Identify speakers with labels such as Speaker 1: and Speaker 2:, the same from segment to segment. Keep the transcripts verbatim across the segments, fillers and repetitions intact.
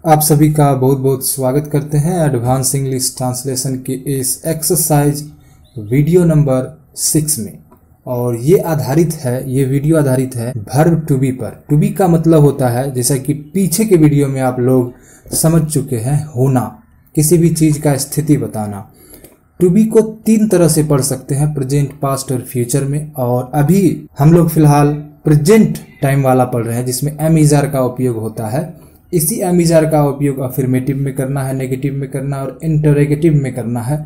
Speaker 1: आप सभी का बहुत बहुत स्वागत करते हैं एडवांस इंग्लिश ट्रांसलेशन के इस एक्सरसाइज वीडियो नंबर सिक्स में। और ये आधारित है ये वीडियो आधारित है वर्ब टू बी पर। टू बी का मतलब होता है, जैसा कि पीछे के वीडियो में आप लोग समझ चुके हैं, होना, किसी भी चीज का स्थिति बताना। टू बी को तीन तरह से पढ़ सकते हैं, प्रेजेंट, पास्ट और फ्यूचर में। और अभी हम लोग फिलहाल प्रेजेंट टाइम वाला पढ़ रहे हैं, जिसमें एम इज आर का उपयोग होता है। इसी एम इज आर का उपयोग अफर्मेटिव में करना है, नेगेटिव में करना और इंटरोगेटिव में करना है।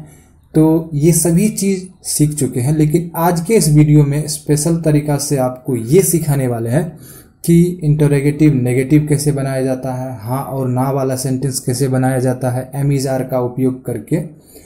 Speaker 1: तो ये सभी चीज सीख चुके हैं, लेकिन आज के इस वीडियो में स्पेशल तरीका से आपको ये सिखाने वाले हैं कि इंटरोगेटिव नेगेटिव कैसे बनाया जाता है, हाँ और ना वाला सेंटेंस कैसे बनाया जाता है एम इज आर का उपयोग करके।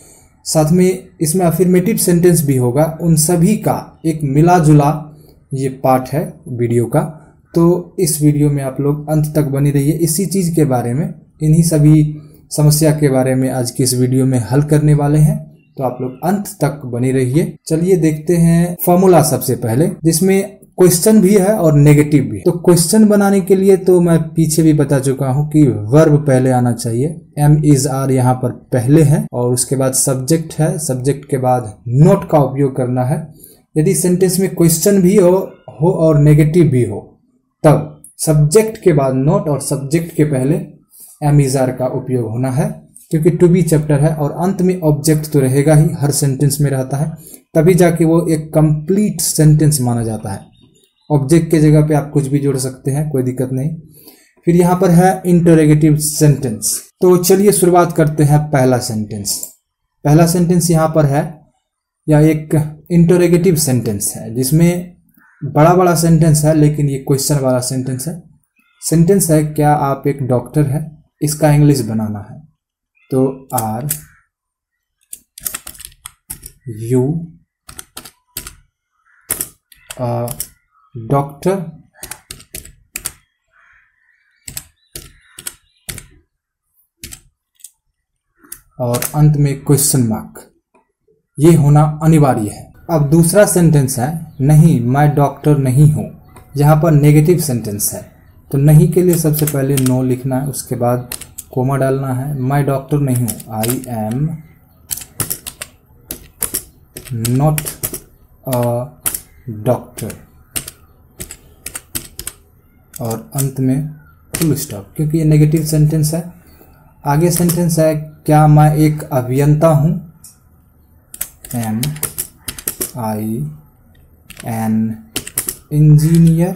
Speaker 1: साथ में इसमें अफर्मेटिव सेंटेंस भी होगा। उन सभी का एक मिला जुला ये पार्ट है वीडियो का। तो इस वीडियो में आप लोग अंत तक बनी रहिए। इसी चीज के बारे में, इन्हीं सभी समस्या के बारे में आज की इस वीडियो में हल करने वाले हैं। तो आप लोग अंत तक बनी रहिए। चलिए देखते हैं फॉर्मूला सबसे पहले, जिसमें क्वेश्चन भी है और नेगेटिव भी। तो क्वेश्चन बनाने के लिए तो मैं पीछे भी बता चुका हूं कि वर्ब पहले आना चाहिए। एम इज आर यहाँ पर पहले है और उसके बाद सब्जेक्ट है। सब्जेक्ट के बाद नोट का उपयोग करना है। यदि सेंटेंस में क्वेश्चन भी हो, हो और नेगेटिव भी हो, तब सब्जेक्ट के बाद नोट और सब्जेक्ट के पहले एम इज आर का उपयोग होना है, क्योंकि टू बी चैप्टर है और अंत में ऑब्जेक्ट तो रहेगा ही, हर सेंटेंस में रहता है, तभी जाके वो एक कंप्लीट सेंटेंस माना जाता है। ऑब्जेक्ट के जगह पे आप कुछ भी जोड़ सकते हैं, कोई दिक्कत नहीं। फिर यहाँ पर है इंटरोगेटिव सेंटेंस। तो चलिए शुरुआत करते हैं पहला सेंटेंस। पहला सेंटेंस यहाँ पर है, या एक इंटरोगेटिव सेंटेंस है, जिसमें बड़ा बड़ा सेंटेंस है, लेकिन ये क्वेश्चन वाला सेंटेंस है। सेंटेंस है, क्या आप एक डॉक्टर है? इसका इंग्लिश बनाना है। तो आर यू डॉक्टर, और अंत में क्वेश्चन मार्क, ये होना अनिवार्य है। अब दूसरा सेंटेंस है, नहीं मैं डॉक्टर नहीं हूं। यहां पर नेगेटिव सेंटेंस है, तो नहीं के लिए सबसे पहले नो लिखना है, उसके बाद कोमा डालना है। मैं डॉक्टर नहीं हूं, I am not a doctor, और अंत में फुल स्टॉप, क्योंकि ये नेगेटिव सेंटेंस है। आगे सेंटेंस है, क्या मैं एक अभियंता हूं? एम आई एन इंजीनियर,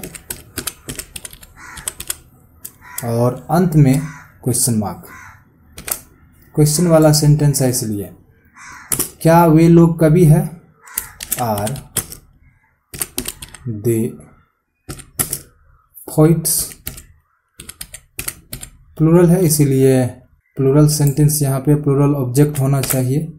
Speaker 1: और अंत में क्वेश्चन मार्क। क्वेश्चन वाला सेंटेंस है, इसलिए क्या वे लोग कवि है? Are they poets. प्लूरल है, इसीलिए प्लूरल सेंटेंस यहाँ पे प्लूरल ऑब्जेक्ट होना चाहिए।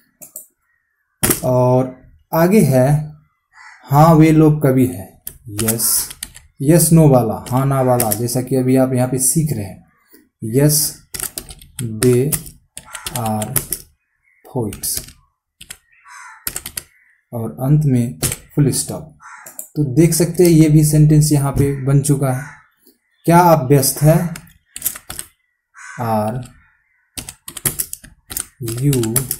Speaker 1: और आगे है, हाँ वे लोग कवि है। यस यस नो वाला, हाँ ना वाला, जैसा कि अभी आप यहाँ पे सीख रहे हैं। यस दे आर पोइट्स, और अंत में फुल स्टॉप। तो देख सकते हैं ये भी सेंटेंस यहाँ पे बन चुका है। क्या आप व्यस्त हैं? Are you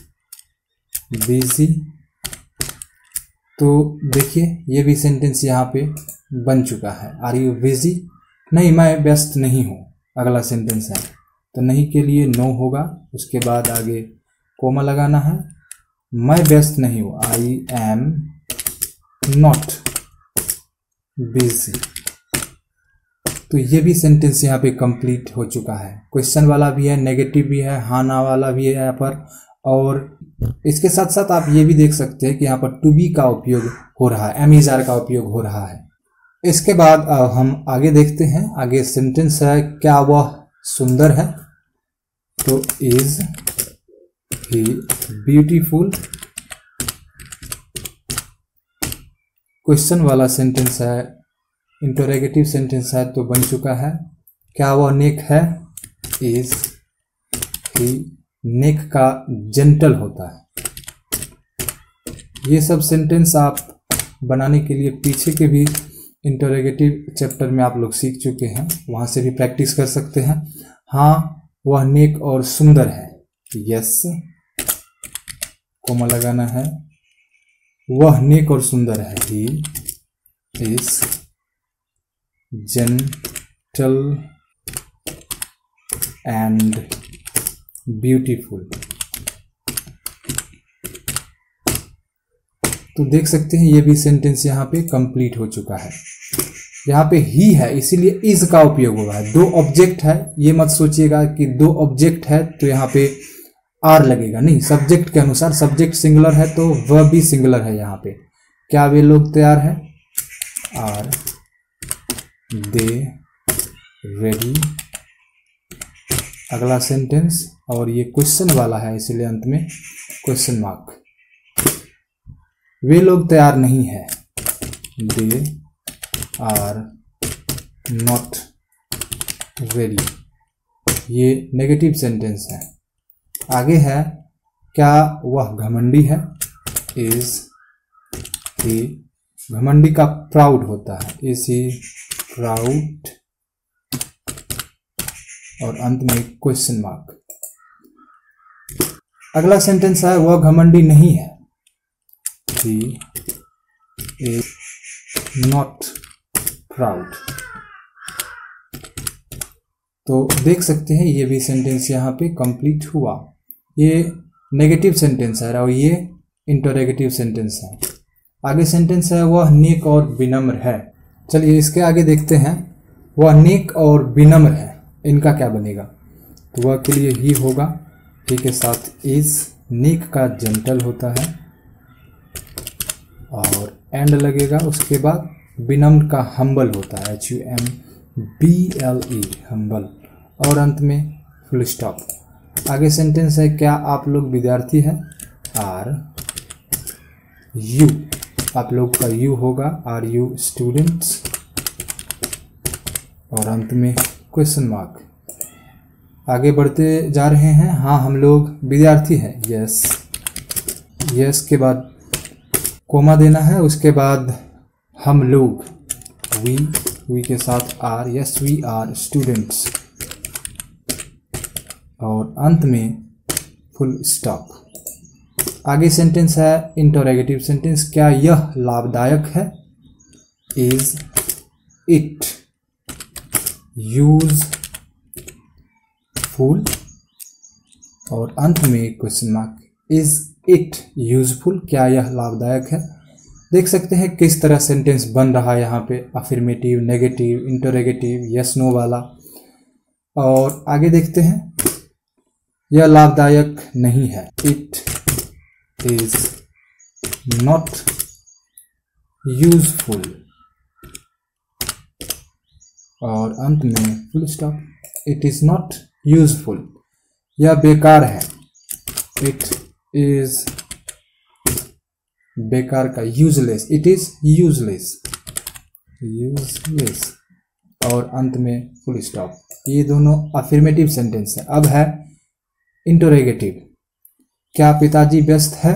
Speaker 1: busy. तो देखिए ये भी सेंटेंस यहाँ पे बन चुका है। Are you busy? नहीं मैं व्यस्त नहीं हूँ, अगला सेंटेंस है, तो नहीं के लिए नो होगा, उसके बाद आगे कोमा लगाना है। मैं व्यस्त नहीं हूँ, आई एम नॉट बिजी। तो ये भी सेंटेंस यहाँ पे कंप्लीट हो चुका है। क्वेश्चन वाला भी है, नेगेटिव भी है, हाँ ना वाला भी है यहाँ पर। और इसके साथ साथ आप ये भी देख सकते हैं कि यहाँ पर टू बी का उपयोग हो रहा है, एम इज आर का उपयोग हो रहा है। इसके बाद हम आगे देखते हैं। आगे सेंटेंस है, क्या वह सुंदर है? तो इज ही ब्यूटीफुल। क्वेश्चन वाला सेंटेंस है, इंटरोगेटिव सेंटेंस है, तो बन चुका है। क्या वह नेक है? इज ही नेक का जेंटल होता है। ये सब सेंटेंस आप बनाने के लिए पीछे के भी इंटरोगेटिव चैप्टर में आप लोग सीख चुके हैं, वहाँ से भी प्रैक्टिस कर सकते हैं। हाँ वह नेक और सुंदर है। यस, कोमा लगाना है। वह नेक और सुंदर है। He is gentle and beautiful. तो देख सकते हैं ये भी सेंटेंस यहाँ पे कंप्लीट हो चुका है। यहाँ पे ही है इसीलिए इज का उपयोग हुआ है। दो ऑब्जेक्ट है, ये मत सोचिएगा कि दो ऑब्जेक्ट है तो यहाँ पे आर लगेगा, नहीं, सब्जेक्ट के अनुसार। सब्जेक्ट सिंगुलर है तो वह भी सिंगुलर है। यहाँ पे क्या वे लोग तैयार हैं? Are they ready. अगला सेंटेंस, और ये क्वेश्चन वाला है इसलिए अंत में क्वेश्चन मार्क। वे लोग तैयार नहीं है। They are not ready. ये नेगेटिव सेंटेंस है। आगे है, क्या वह घमंडी है? इज ही, घमंडी का प्राउड होता है। इज ही प्राउड, और अंत में क्वेश्चन मार्क। अगला सेंटेंस है, वह घमंडी नहीं है। He is not proud. तो देख सकते हैं ये भी सेंटेंस यहाँ पे कंप्लीट हुआ। ये नेगेटिव सेंटेंस है और ये इंटरोगेटिव सेंटेंस है। आगे सेंटेंस है, वह नेक और विनम्र है। चलिए इसके आगे देखते हैं। वह नेक और विनम्र है, इनका क्या बनेगा? तो वह के लिए ही होगा, ही के साथ इज। नेक का जेंटल होता है और एंड लगेगा। उसके बाद विनम्र का हम्बल होता है, H U M B L E, humble, और अंत में फुल स्टॉप। आगे सेंटेंस है, क्या आप लोग विद्यार्थी हैं? आर यू, आप लोग का यू होगा, आर यू स्टूडेंट्स, और अंत में क्वेश्चन मार्क। आगे बढ़ते जा रहे हैं। हाँ, हम लोग विद्यार्थी हैं। यस, यस के बाद कोमा देना है। उसके बाद हम लोग, वी, वी के साथ are, yes we are students, और अंत में फुल स्टॉप। आगे सेंटेंस है इंटरोगेटिव सेंटेंस, क्या यह लाभदायक है? इज इट यूजफुल, और अंत में question mark. Is it useful, क्या यह लाभदायक है? देख सकते हैं किस तरह सेंटेंस बन रहा है यहाँ पे, affirmative, negative, interrogative, yes no वाला। और आगे देखते हैं, यह लाभदायक नहीं है। इट इज नॉट यूजफुल, और अंत में full stop. It is not useful, यह बेकार है। इट इज बेकार का useless, it is useless, useless, और अंत में फुल स्टॉप। ये दोनों अफर्मेटिव सेंटेंस है। अब है इंटरोगेटिव, क्या पिताजी व्यस्त है?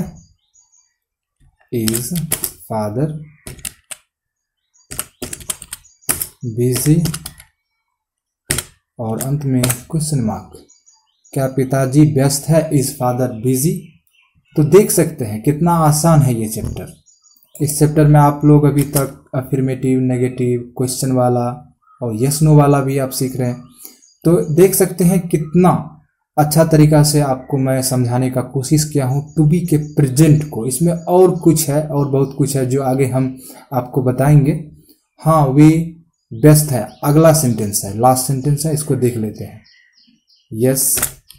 Speaker 1: इज फादर बिजी, और अंत में क्वेश्चन मार्क। क्या पिताजी व्यस्त है? Is father busy. तो देख सकते हैं कितना आसान है ये चैप्टर। इस चैप्टर में आप लोग अभी तक अफर्मेटिव, नेगेटिव, क्वेश्चन वाला और यस नो वाला भी आप सीख रहे हैं। तो देख सकते हैं कितना अच्छा तरीका से आपको मैं समझाने का कोशिश किया हूँ टू बी के प्रेजेंट को। इसमें और कुछ है, और बहुत कुछ है जो आगे हम आपको बताएंगे। हाँ, वे व्यस्त है अगला सेंटेंस है, लास्ट सेंटेंस है, इसको देख लेते हैं। यस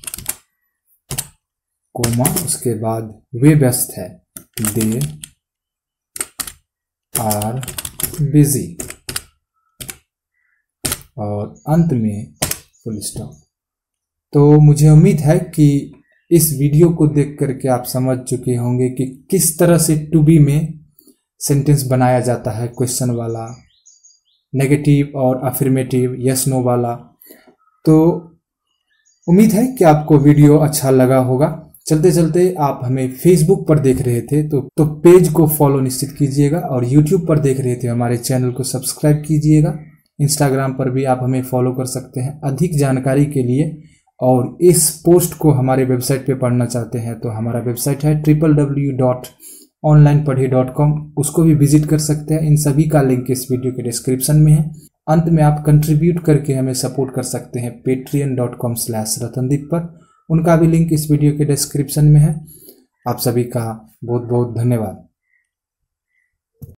Speaker 1: कोमा, उसके बाद वे व्यस्त है। दे आर बिजी, और अंत में फुल स्टॉप। तो मुझे उम्मीद है कि इस वीडियो को देख करके आप समझ चुके होंगे कि किस तरह से टू बी में सेंटेंस बनाया जाता है, क्वेश्चन वाला, नेगेटिव और अफर्मेटिव, यस नो वाला। तो उम्मीद है कि आपको वीडियो अच्छा लगा होगा। चलते चलते आप हमें फेसबुक पर देख रहे थे तो तो पेज को फॉलो निश्चित कीजिएगा, और यूट्यूब पर देख रहे थे हमारे चैनल को सब्सक्राइब कीजिएगा। इंस्टाग्राम पर भी आप हमें फॉलो कर सकते हैं। अधिक जानकारी के लिए और इस पोस्ट को हमारे वेबसाइट पे पढ़ना चाहते हैं तो हमारा वेबसाइट है ट्रिपल डब्ल्यू डॉट ऑनलाइन पढ़िए डॉट कॉम, उसको भी विजिट कर सकते हैं। इन सभी का लिंक इस वीडियो के डिस्क्रिप्शन में है। अंत में आप कंट्रीब्यूट करके हमें सपोर्ट कर सकते हैं Patreon dot com slash Ratandeep पर, उनका भी लिंक इस वीडियो के डिस्क्रिप्शन में है। आप सभी का बहुत बहुत धन्यवाद।